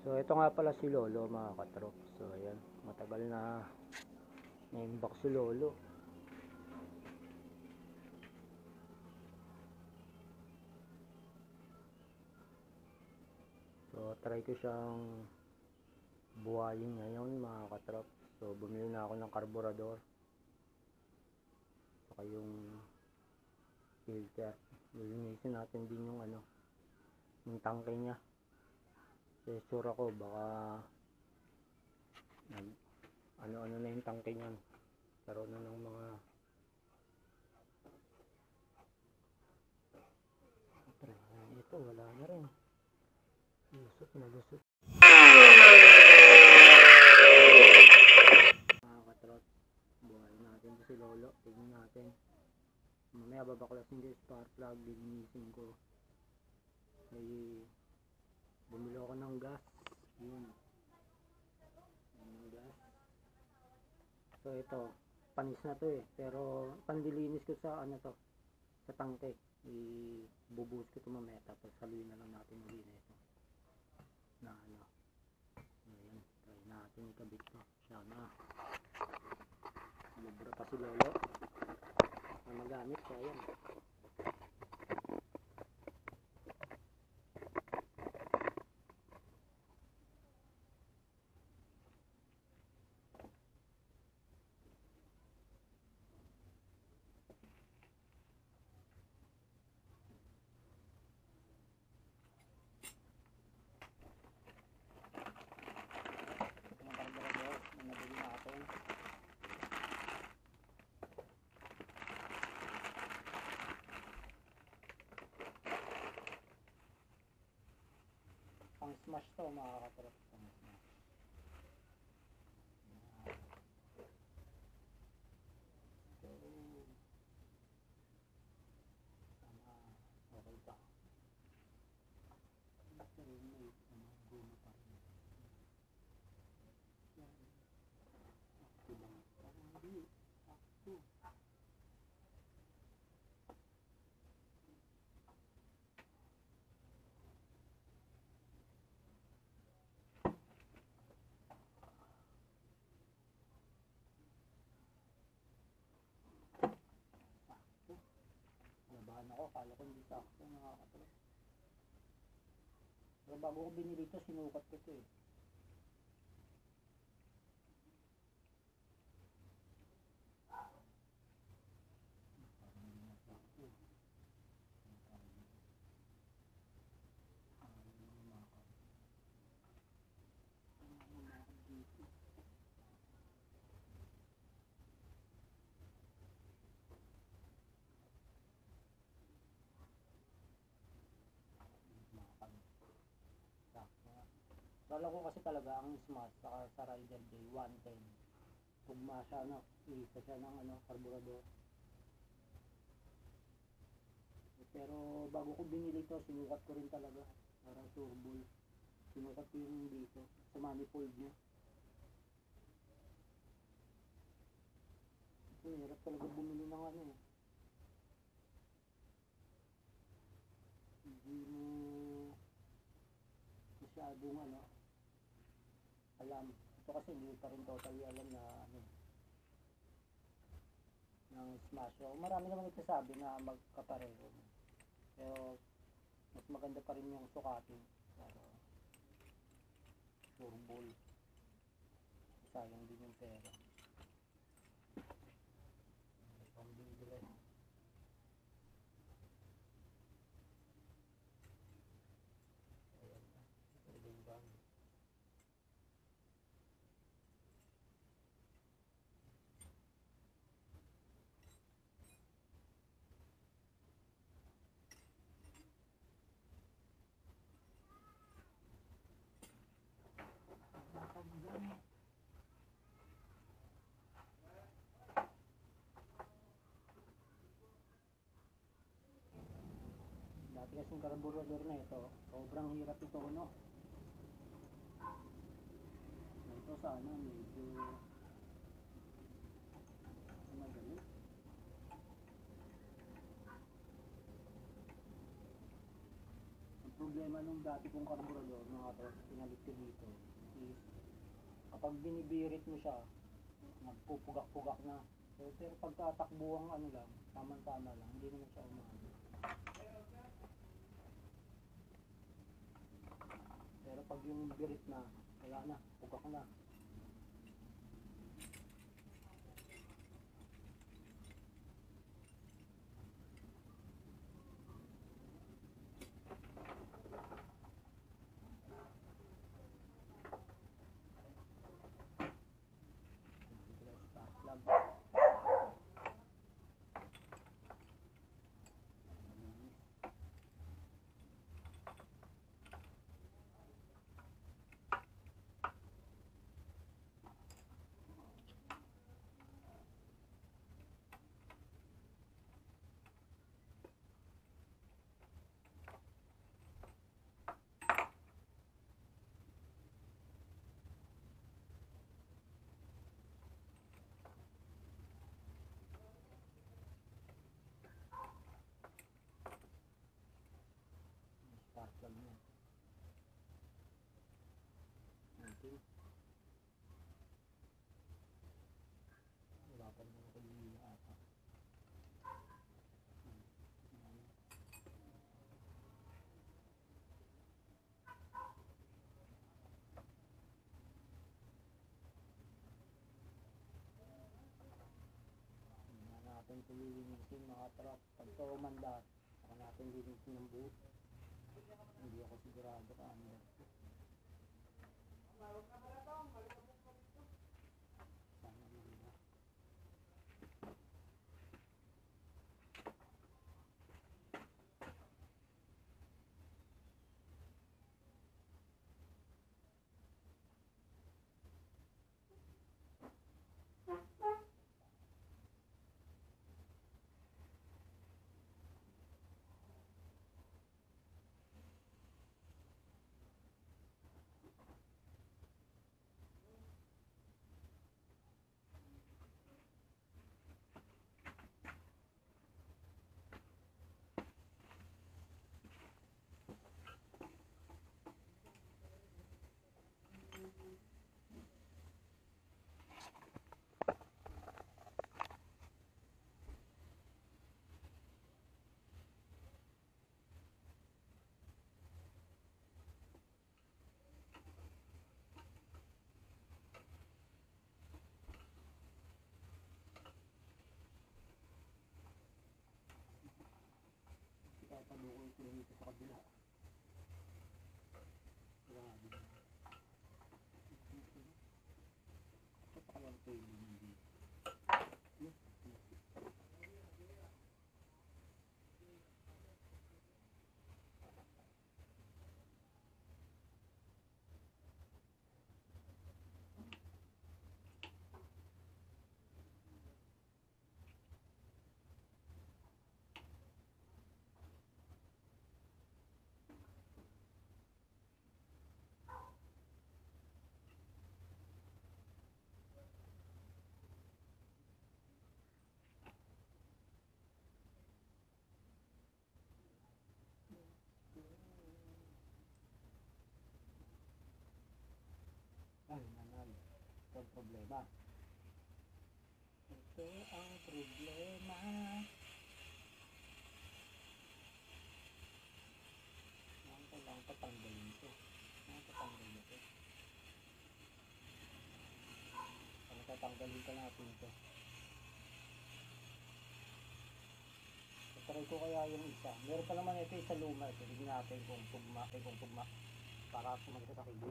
So ito nga pala si Lolo mga katrop. So ayan, matagal na na-inbox si Lolo. So try ko siyang buhayin ngayon mga katrop. So bumili na ako ng karburador, saka yung filter. Lilinisin natin din yung yung tangke niya. Kasi sure ako baka ano na yung tangke niyan, karoon na ng mga ito, wala na rin, lusot na lusot. Mga katrot, buhayin natin si Lolo. Tignan natin, mamaya babaklasin ko yung spark plug, lilinisin ko. Ay bumili ako ng gas, yun, gas. So ito, panis na to pero pandilinis ko sa sa tangke. Ibubuhos ko ito mamaya, tapos haluin na lang natin ulit nito na ayan, try natin ikabit to. Sana libra pa si Lolo na magamit. So ayan, pang smash to mga katrop, pang smash. So sana okay pa. Ito may guma pa rin. Hindi sakto. Labahan ako, kala ko hindi sakto mga katrop. Pero bago ko binili ito, sinukat ko ito Kala ko kasi talaga ang Smash saka sa Rider Day 110 tugma siya, isa siya ng karburador. Pero bago ko binili ito, sinukat ko rin talaga para turbo. Sinukat ko yung dito sa manifold niya. Ito, hirap talaga bumili ng hindi mo masyadong alam. Ito kasi hindi pa rin totally alam na ng Smash. So, marami naman nagsasabi na magkapareho, pero mas maganda pa rin yung sukatin para turbo. Sayang din yung pera. Pambibili. Dati kasing karburador na ito, sobrang hirap ito ito sana medyo madali. Ang problema nung dati kong karburador, mga tol, pinalit ko dito, is kapag binibirit mo siya, nagpupugak-pugak na. Pero pagkatakbuhan ano lang, tama-tama lang, hindi naman siya umano. Pero pag yung birit na, wala na, pugak na. Start lang. Start lang yan. Okay. Wala pa naman ako yung ata. Hindi natin ito lilinisin mga truck. Pag ito umanda, saka natin lilinisin ng buo. Hindi ako sigurado ka ano. Sana muna. Tatanong ko dito sa kabila. Grabe. Ito pa kaya ito yung hindi. Ay, nanay. Ito ang problema. Ito ang problema. Kailangan patanggalin ito. Patanggalin ito. Tatanggalin ka natin ito. Try ko kaya yung isa. Meron pa naman ito isa luma. Ito, tignan natin kung tugma. Para sumagsa sa kilig.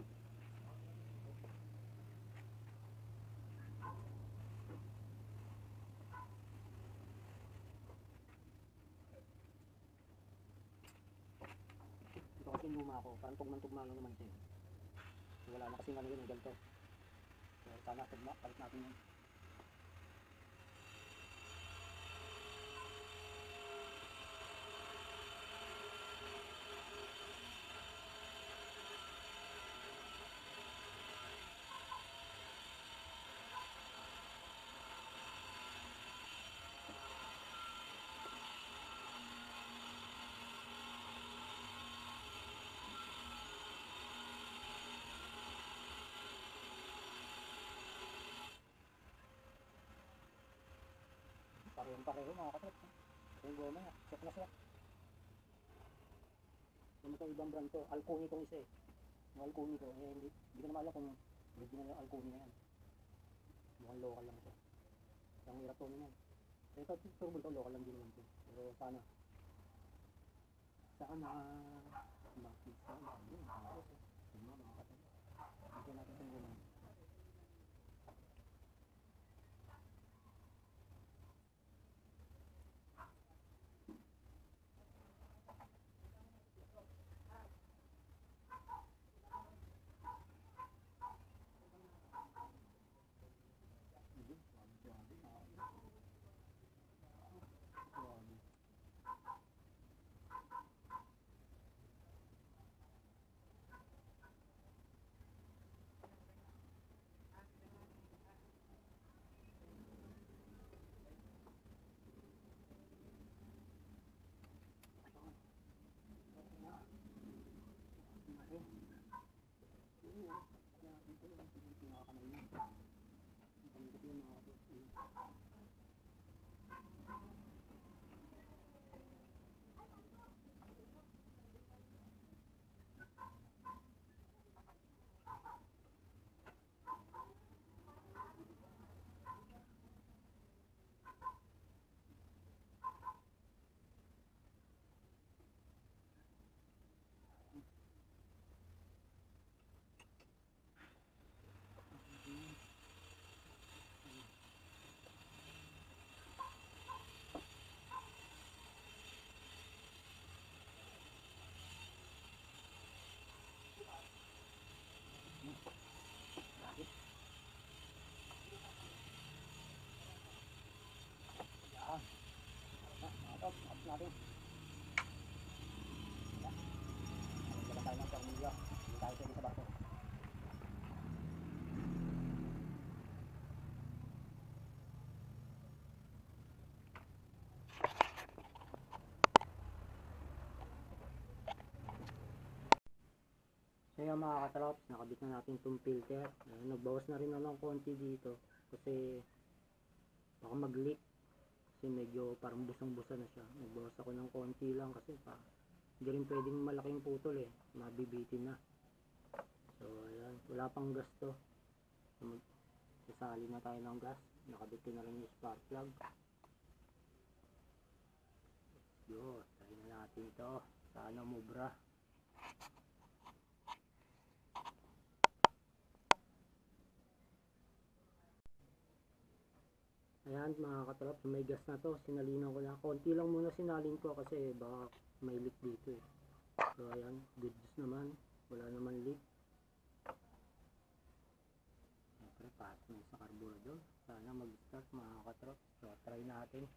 Ito kasi luma ko. Parang tugma lang naman ito. Wala na kasi ano yun, ganito. So, sana tugma. Palit natin yun. Pareho mga katrop. Yung goma na, check na siya. Yung ito ibang brand to, Alconi tong isa eh. Yung Alconi ko, eh, hindi ko naman alam kung original yung Alconi na yan. Mukhang local lang siya. Yung hirap to niyan. Ito, turbo to, local lang din naman to. Pero sana makikita yun, tapos yun mga katrop. Hindi natin itong goma. Natin. Wala tayo ng formula. Hindi tayo pwede sa bato. So yung mga katrops, nakabit na natin itong filter. Nagbawas na rin ako ng konti dito. Kasi baka mag-leak. Kasi medyo parang busang-busa na siya. Nagbawas ako ng konti lang kasi hindi rin pwedeng malaking putol eh. Mabibitin na. So ayan, wala pang gas to. So, sasali na tayo ng gas. Nakabit ko na rin yung spark plug. Yun, try na natin ito. Sana mubra. Ayan mga katrop, may gas na to, sinalinan ko na. Konti lang muna sinalin ko kasi baka may leak dito eh. So ayan, good news naman, wala naman leak. Siyempre pasok na sa carburetor, sana mag-start mga katrop. So try natin.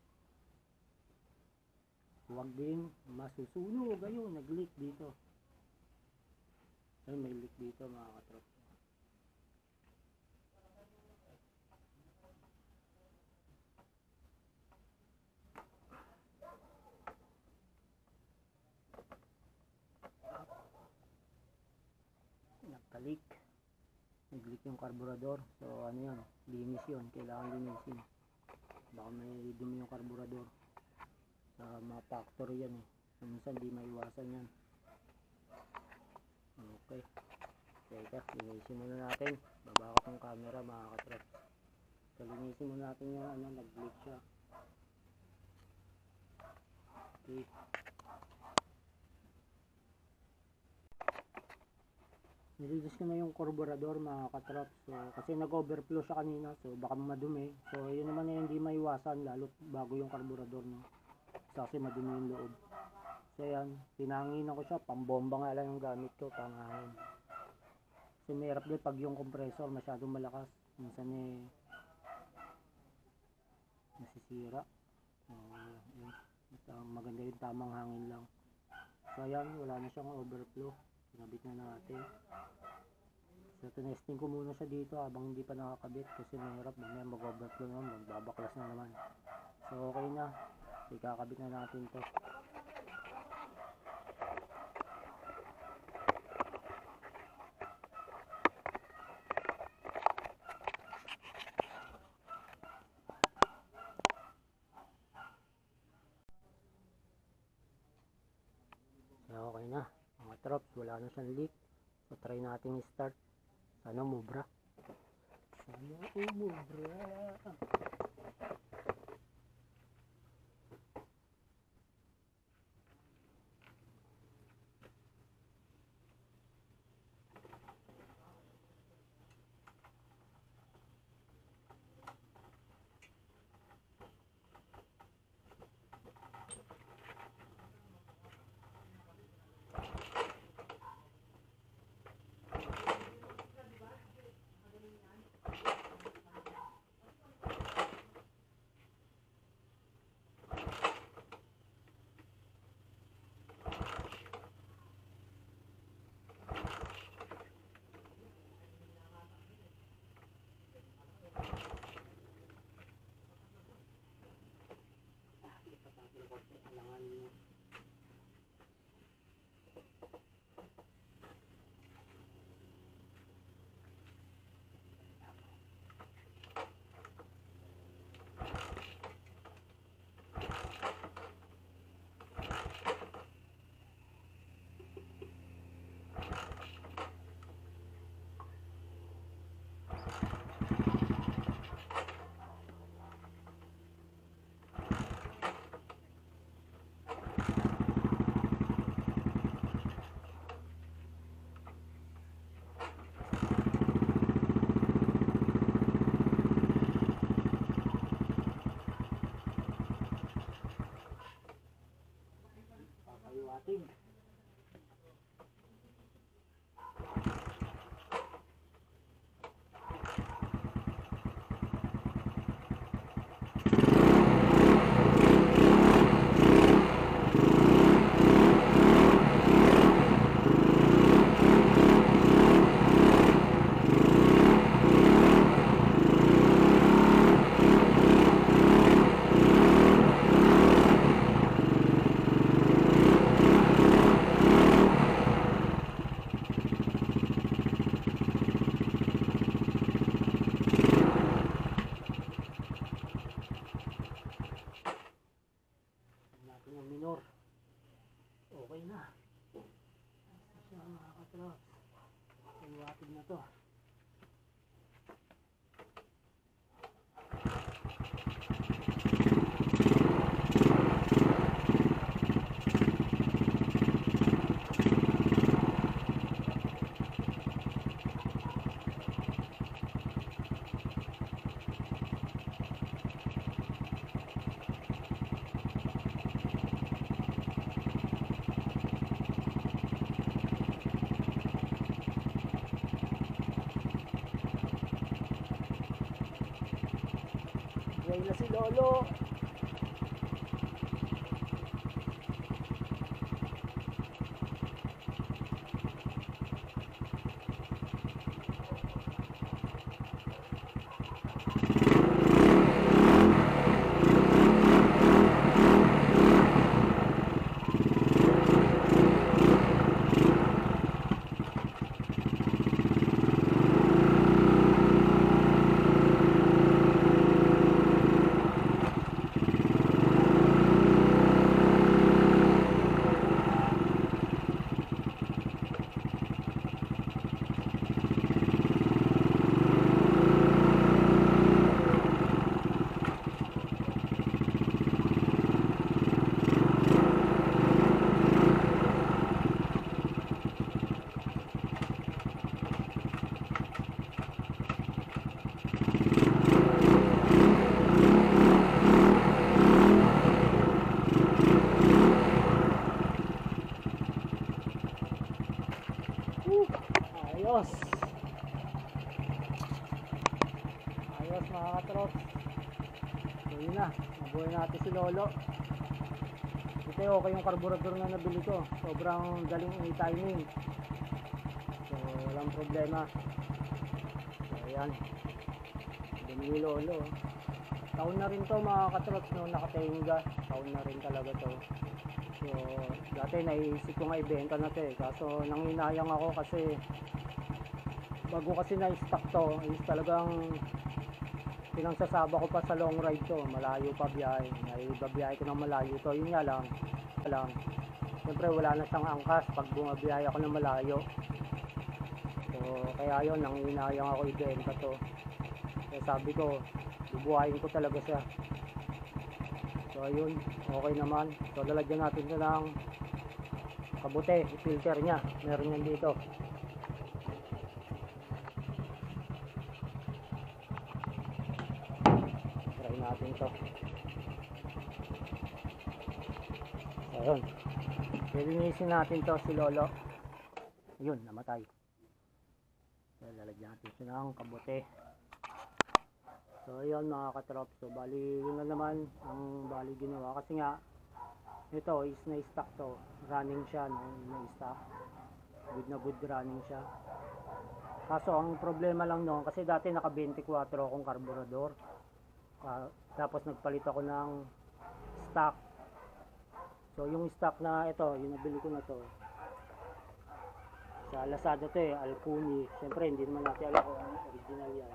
Huwag din masusunog, ayun, nag-leak dito. Ay may leak dito mga katrop. Nag-leak yung carburetor. So ano yun, linis yun, kailangan linisin. Baka may dumi yung carburetor. Sa mga factory yan eh. So, minsan di maiwasan yan. Okay. Teka, linisin muna natin. Baba ka ng camera mga katrop. So linisin muna natin yung ano, nag-leak siya. Okay. Nilinis ko na yung carburetor mga katrop. So, kasi nag-overflow siya kanina. So baka madumi. So yun naman na hindi maiwasan lalo bago yung carburetor no. So, kasi madumi yung loob. So yan, pinanginan ko siya. Pambomba nga lang yung gamit ko, panghangin. Kasi mahirap din pag yung compressor masyadong malakas. Minsan eh nasisira. Yun. Maganda yung tamang hangin lang. So yan, wala na siyang overflow. Sinabit na natin. So tinesting ko muna siya dito habang hindi pa nakakabit kasi mahirap mamaya mag-overflow naman, magbabaklas na naman. So okay na, ikakabit na natin to. wala na siyang leak. So try natin i-start. Sana umubra. Papayuatin. Yung minor. Okay na. Siya mga katrops. Iwatid na to. Gay na si Lolo. Ayos. Ayos mga katrops. So yun na, mabuhay natin si Lolo. Ito okay yung carburetor na nabili ko. Sobrang galing i-timing. So walang problema. So ayan, dumi ni Lolo. Taon na rin to mga katrops, no, nakatenga. Taon na rin talaga to. So dati naisip ko nga ibenta na to eh. Kaso nanginayang ako kasi bago kasi na-stock to is talagang pinangsasaba ko pa sa long ride to, malayo pa biyahe, naibabiyahe ko ng malayo to, yun nga lang siyempre wala na siyang angkas pag bumabiyaya ako ng malayo. So kaya yun, nanginayang ako ibenta to. Kaya sabi ko, bubuhayin ko talaga siya. So ayun, okay naman. So lalagyan natin ito ng kabute, i-filter niya. Meron yan dito. Try natin to. So ayun, lilinisin natin to si Lolo. Ayun, namatay. So lalagyan natin ito ng kabute. So ayun mga katrop, so bali yun na naman ang bali ginawa kasi nga ito is na-stock to, running siya, no? Na-stock, good na good running siya. Kaso ang problema lang noon kasi dati naka 24 akong karburador, tapos nagpalit ako ng stock. So yung stock na ito, yung nabili ko na to sa Lazada to Alcuni. Siyempre hindi naman natin alam kung original yan.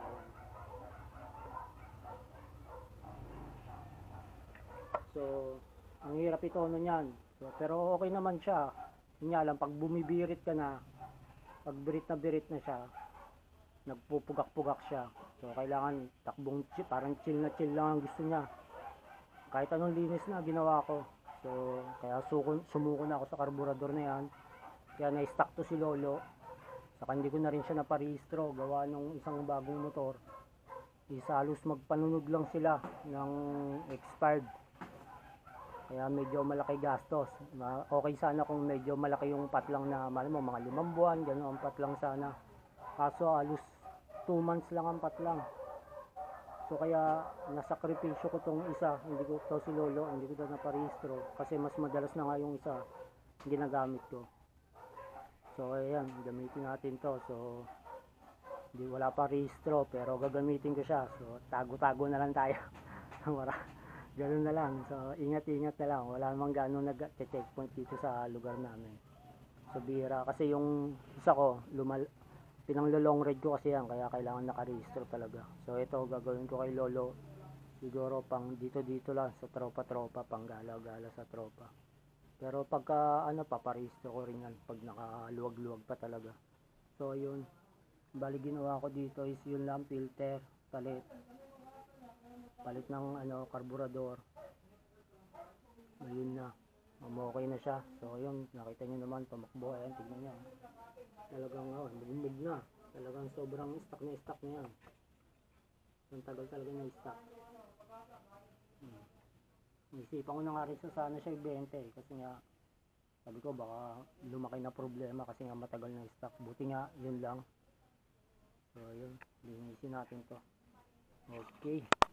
So, ang hirap ito niyan. So, pero okay naman siya. Yun nga lang, pag bumibirit ka na, pag birit na siya, nagpupugak-pugak siya. So, kailangan takbong parang chill na chill lang ang gusto niya. Kahit anong linis na ginawa ko. So, kaya sumuko na ako sa karburador na yan. Kaya na-stock to si Lolo. Saka hindi ko na rin siya naparehistro. Gawa nung isang bagong motor. Halos magpanunog lang sila ng expired. Kaya medyo malaki gastos. Okay sana kung medyo malaki yung patlang na mga 5 buwan, gano'n ang patlang sana. Kaso halos 2 months lang ang patlang. So kaya nasakripisyo ko tong isa, hindi ko to si Lolo, hindi ko to naparehistro kasi mas madalas na nga yung isa ginagamit ko. So ayan, gamitin natin to. So hindi, wala pa rehistro pero gagamitin ko siya. So tago-tago na lang tayo. Ganun na lang. So, ingat-ingat na lang. Wala namang gano'ng nag-checkpoint dito sa lugar namin. So, bihira. Kasi yung isa ko, pinang-long ride ko kasi yan. Kaya kailangan nakarehistro talaga. So, ito, gagawin ko kay Lolo. Siguro pang dito-dito lang sa tropa-tropa. Pang gala-gala sa tropa. Pero pagka, paparehistro ko rin yan. Pag nakaluwag-luwag pa talaga. So, yun. Bali, ginawa ko dito is yun lang, filter, palit ng karburador. Ayun na, okay na siya. So ayun, nakita nyo naman tumakbo. Ayan, tignan nyo, talagang lumig na, talagang sobrang stock na yan. Ang tagal talaga na stock. Isipan ko na nga rin sana siya ibenta kasi nga sabi ko baka lumaki na problema kasi nga matagal na stock. Buti nga yun lang. So ayun, linisin natin to. Okay.